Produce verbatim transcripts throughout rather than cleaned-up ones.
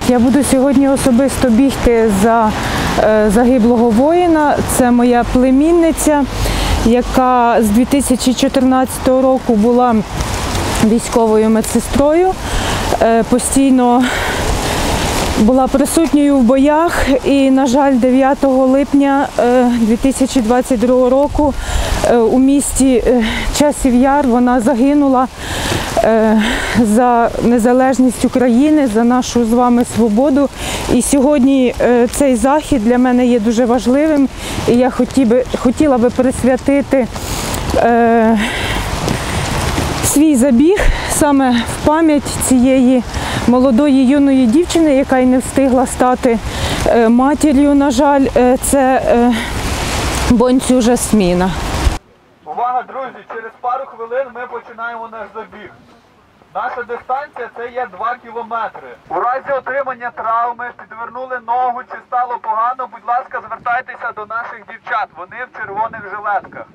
Я буду сьогодні особисто бігти за е, загиблого воїна. Це моя племінниця, яка з дві тисячі чотирнадцятого року була військовою медсестрою, е, постійно була присутньою в боях і, на жаль, дев'ятого липня дві тисячі двадцять другого року у місті Часів Яр вона загинула за незалежність України, за нашу з вами свободу. І сьогодні цей захід для мене є дуже важливим, і я хотіла би присвятити свій забіг саме в пам'ять цієї молодої юної дівчини, яка й не встигла стати матір'ю, на жаль, це Бонцю Жасміна. Увага, друзі, через пару хвилин ми починаємо наш забіг. Наша дистанція – це є два кілометри. У разі отримання травми, підвернули ногу чи стало погано, будь ласка, звертайтеся до наших дівчат, вони в червоних жилетках.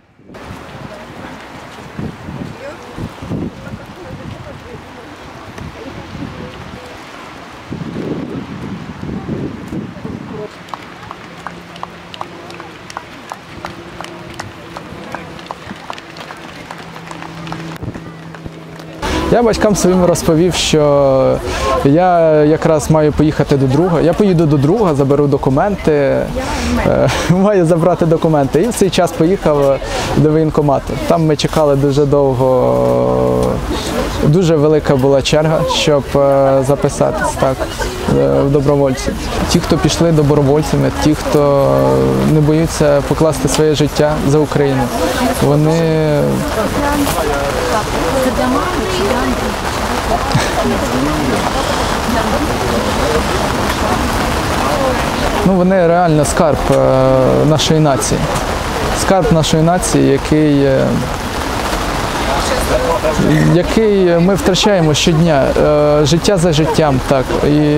Я батькам своїм розповів, що я якраз маю поїхати до друга. Я поїду до друга, заберу документи, маю забрати документи. І в цей час поїхав до воєнкомату. Там ми чекали дуже довго, дуже велика була черга, щоб записатись так, в добровольці. Ті, хто пішли добровольцями, ті, хто не боїться покласти своє життя за Україну, вони Ну, вони реально скарб нашої нації. Скарб нашої нації, який, який ми втрачаємо щодня. Життя за життям, так. І,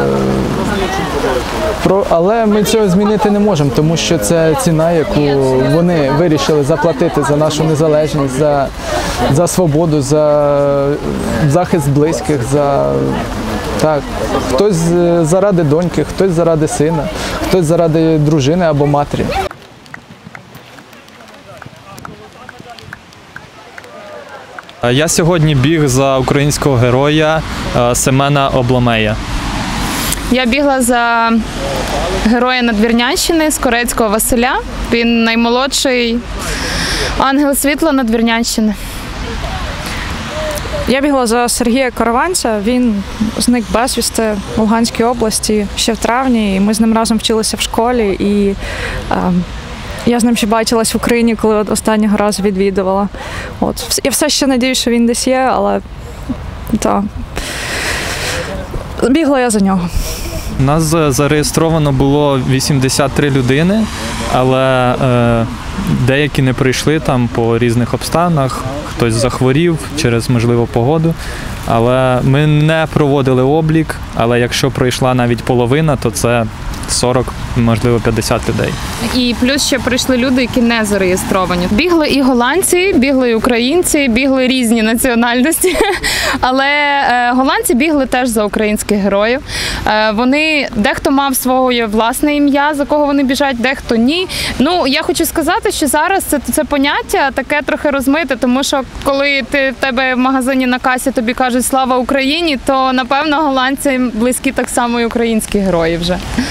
але ми цього змінити не можемо, тому що це ціна, яку вони вирішили заплатити за нашу незалежність, за, за свободу, за захист близьких, за... Так, хтось заради доньки, хтось заради сина, хтось заради дружини або матері. Я сьогодні біг за українського героя Семена Обломея. Я бігла за героя Надвірнянщини, Скорецького Василя. Він наймолодший ангел світла Надвірнянщини. Я бігла за Сергія Караванця, він зник безвісти в Луганській області ще в травні, і ми з ним разом вчилися в школі, і е, я з ним ще бачилась в Україні, коли останнього разу відвідувала. От. Я все ще надію, що він десь є, але так, бігла я за нього. У нас зареєстровано було вісімдесят три людини, але е, деякі не прийшли там по різних обставинах, хтось захворів через, можливо, погоду. Але ми не проводили облік, але якщо пройшла навіть половина, то це сорок, можливо, п'ятдесят людей. І плюс ще прийшли люди, які не зареєстровані. Бігли і голландці, бігли і українці, бігли різні національності. Але голландці бігли теж за українських героїв. Вони, дехто мав своє власне ім'я, за кого вони біжать, дехто ні. Ну, я хочу сказати, що зараз це, це поняття таке трохи розмите, тому що коли ти, в тебе в магазині на касі тобі кажуть «Слава Україні», то, напевно, голландці близькі так само і українські герої вже.